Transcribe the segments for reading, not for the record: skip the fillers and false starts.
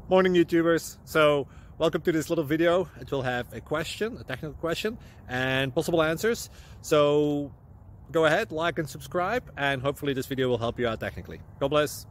Morning YouTubers. So welcome to this little video. It will have a question, a technical question, and possible answers. So go ahead, like and subscribe, and hopefully this video will help you out technically. God bless.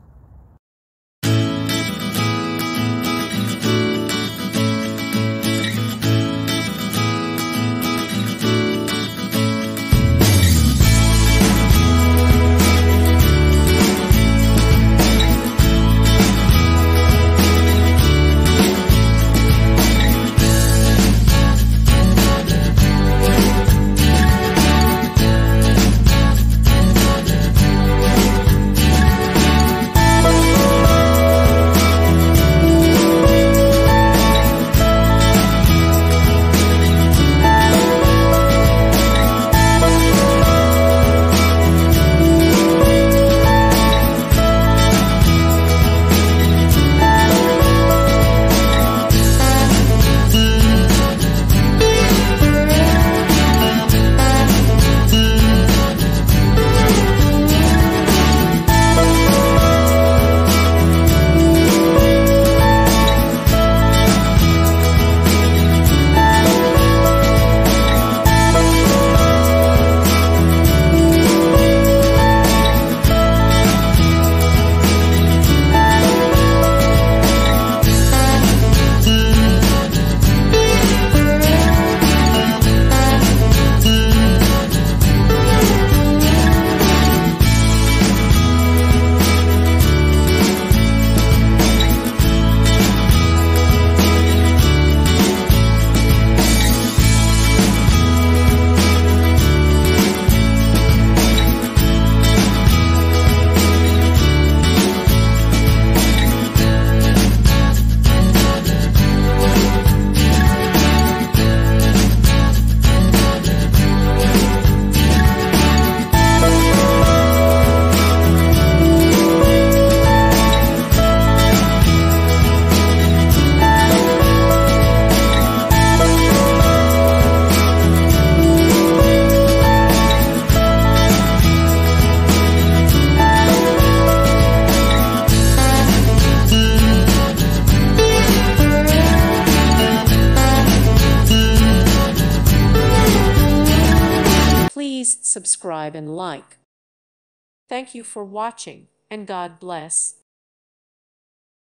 Please subscribe and like. Thank you for watching, and God bless.